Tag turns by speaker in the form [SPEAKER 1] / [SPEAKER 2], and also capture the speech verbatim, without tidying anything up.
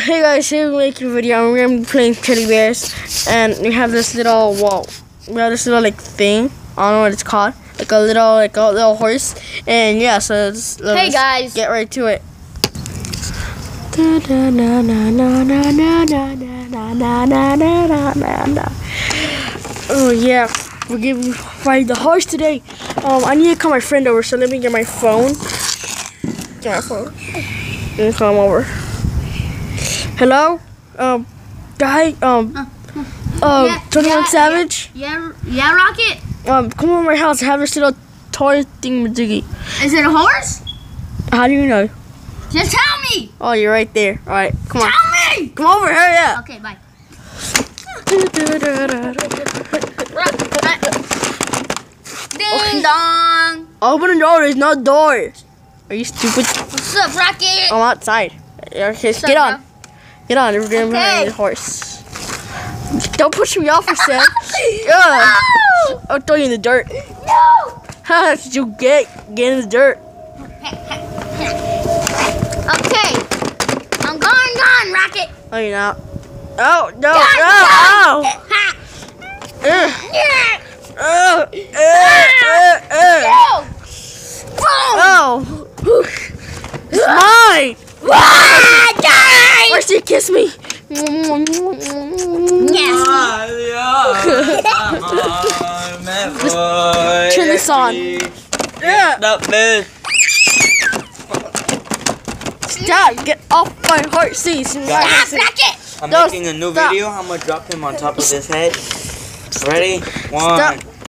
[SPEAKER 1] hey guys, today we're making a video and we're gonna be playing teddy bears, and we have this little wall. We have this little like thing. I don't know what it's called. Like a little like a little horse. And yeah, so let's, let's
[SPEAKER 2] hey guys,
[SPEAKER 1] get right to it. Oh yeah, we're gonna ride the horse today. Um, I need to call my friend over, so let me get my phone. Get my phone. Let me call him over. Hello, um, guy, um, uh, uh,
[SPEAKER 2] yeah,
[SPEAKER 1] twenty-one
[SPEAKER 2] yeah,
[SPEAKER 1] Savage.
[SPEAKER 2] Yeah, yeah, Rocket.
[SPEAKER 1] Um, come over to my house. I have this little toy thingamajiggy.
[SPEAKER 2] Is it a horse?
[SPEAKER 1] How do you know?
[SPEAKER 2] Just tell me.
[SPEAKER 1] Oh, you're right there. All right, come on.
[SPEAKER 2] Tell me.
[SPEAKER 1] Come over. Hurry up.
[SPEAKER 2] Okay, bye. Ding dong.
[SPEAKER 1] Open the door. There's no door. Are you stupid?
[SPEAKER 2] What's up, Rocket?
[SPEAKER 1] I'm outside. Okay,
[SPEAKER 2] What's
[SPEAKER 1] get
[SPEAKER 2] up,
[SPEAKER 1] on.
[SPEAKER 2] bro?
[SPEAKER 1] Get on. We're gonna
[SPEAKER 2] Okay.
[SPEAKER 1] ride the horse. Don't push me off, Sam. Yeah.
[SPEAKER 2] No.
[SPEAKER 1] I'll throw you in the dirt.
[SPEAKER 2] No.
[SPEAKER 1] How did you get get in the dirt?
[SPEAKER 2] Okay. I'm gone, gone, Rocket.
[SPEAKER 1] Oh, you're not. Oh no!
[SPEAKER 2] God,
[SPEAKER 1] No!
[SPEAKER 2] God.
[SPEAKER 1] Oh!
[SPEAKER 2] Ha.
[SPEAKER 1] Ugh.
[SPEAKER 2] Yeah.
[SPEAKER 1] Oh! Uh, uh, uh.
[SPEAKER 2] No. Boom.
[SPEAKER 1] Oh! It's mine!
[SPEAKER 2] Ah, die.
[SPEAKER 1] Why should you kiss me?
[SPEAKER 2] Yes.
[SPEAKER 1] Turn this on. Yeah.
[SPEAKER 3] Stop this.
[SPEAKER 1] Stop! Get off my horsey!
[SPEAKER 2] Stop, Rocket.
[SPEAKER 3] I'm
[SPEAKER 1] No,
[SPEAKER 3] making a new
[SPEAKER 1] stop.
[SPEAKER 3] video. I'm gonna drop him on top of his head. Ready? One,
[SPEAKER 1] Stop.